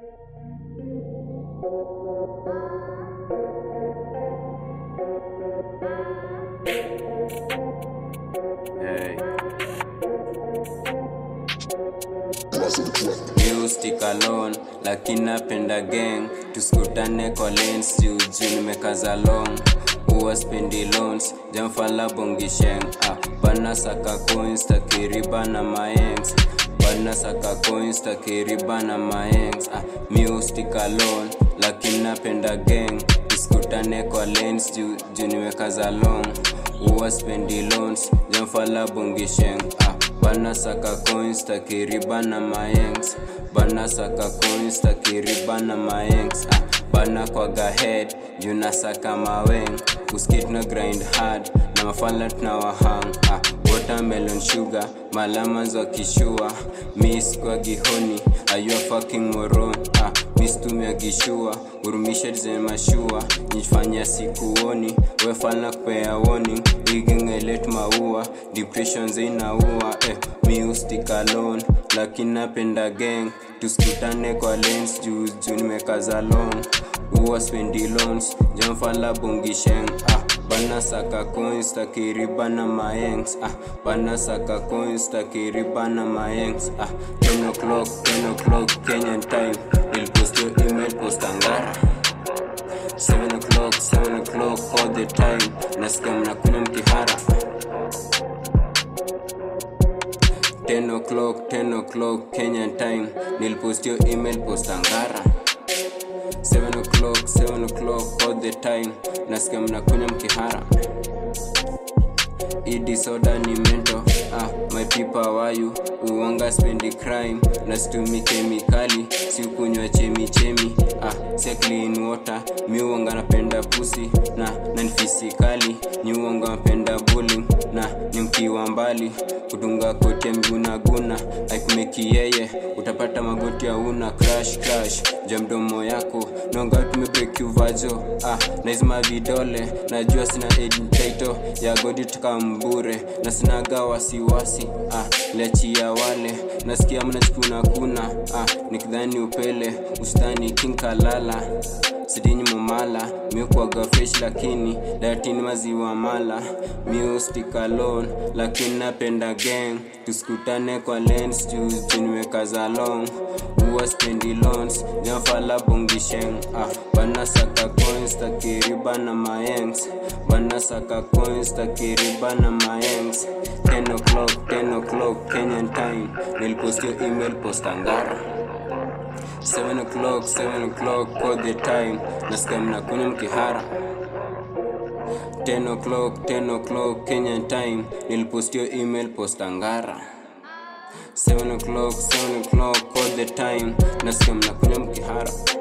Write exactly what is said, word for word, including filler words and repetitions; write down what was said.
Hey. You stick alone, lakini napenda gang. Tuskutane kwa lanes, juu juu nimekaza long. Uwa spendi loans, jamfala bongisheng. Ah, bana saka coins, takiriba na mayengs. Bana saka coins, takiriba na mayengs. Ah, mi stick alone, lakini napenda gang. Tuskutane kwa lanes, juu juu nimekaza long. Uwa spendi loans, jamfala bongisheng. Ah, bana saka coins, takiriba na mayengs. Bana saka coins, takiriba na mayengs. Ah, bana kwa gahead, juu nasaka maweng. Kuskit na grind hard, na mafala tunawahang. Ah, watermelon sugar, malamanz wa kishua. Miss kwa gihoni, ayua fucking moron. Ah, miss tumia gishua, urumisha dizen mashua. Nifanya sikuoni, wefalna kupea warning. Wigenge let maua, depression zinaua. Eh, mi stick alone, lakini napenda gang. Tuskutane kwa lanes, juu juu nimekaza long. Uwa spendi loans, jamfala bongisheng. Ah, bana saka coins, takiriba na mayengs. Ah, bana saka coins, takiriba na mayengs. Ah, ten o'clock, ten o'clock Kenyan time. I'll post your email, post angara. seven o'clock, seven o'clock all the time. Nasikia mnakunywa mkihara. ten o'clock, ten o'clock Kenyan time. I'll post your email, post angara. seven o'clock, seven o'clock all the time. Nasikia mnakunywa mkihara. I disorder ni mental. Ah, my people how are you? Uwanga spendi crime. Nasitumi kemikali, si ukunywa chemi chemi. Ah, si clean water. Mi uwanga napenda pussy. Na, na ni physically. Ni uwanga napenda bullying. Na, ni mkiwa mbali. Kudunga kote mguna guna. Aikumeki yeye, utapata magoti ya una. Crash crash, jamdomo yako. Nonga tumebreak you vajo. Ah, naizima vidole. Najua sina edit title ya godi tukambure. Na sinaga wasiwasi. Ah, lechia wale. Nasikia mna chikuna kuna. Ah, nikidhani upele. Ustani kinkalala. Sidini mumala. Miukuwaga fresh lakini datini maziwa mala. Miu stick alone, lakini napenda gang. Tuskutane kwa lanes, juu juu nimekaza long. Uwa spendi loans, jamfala bongisheng. Ah, bana saka coins, takiriba na mayengs. Bana saka coins, takiriba na mayengs. ten o'clock, ten o'clock Kenyan time. Nil post your email, post angara. seven o'clock, seven o'clock all the time. Nasikia mnakunywa mkihara. ten o'clock, ten o'clock Kenyan time. Nil post your email, post angara. seven o'clock, seven o'clock all the time. Nasikia mnakunywa mkihara.